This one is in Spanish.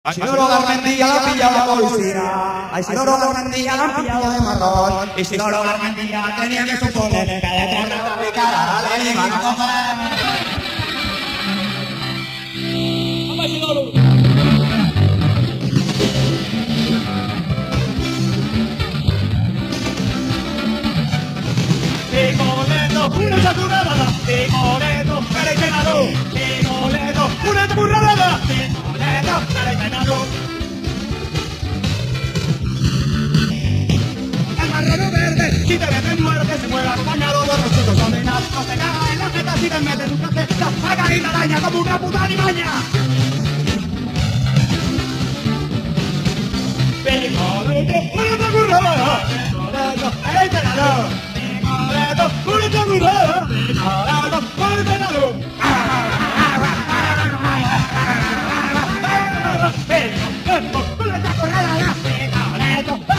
Ay, si no lo garmentía la pilla la policía. Ay, si no lo garmentía la pilla de marrón. Y si no lo garmentía tenía que suponer que detrás de la picada le iban a coger. Una chacurrada, Timoleto, eres ganador. Timoleto, una chacurrada, Timoleto, eres ganador. El marrano verde, si te ves muerte, se mueve acompañado de los chicos condenados. No te cagas en la jeta si te metes un caceta, haga y la daña como una puta limaña. Timoleto, una chacurrada, Timoleto, eres ganador. ¡Una chacurrada! ¡Una venado! ¡Una chacurrada!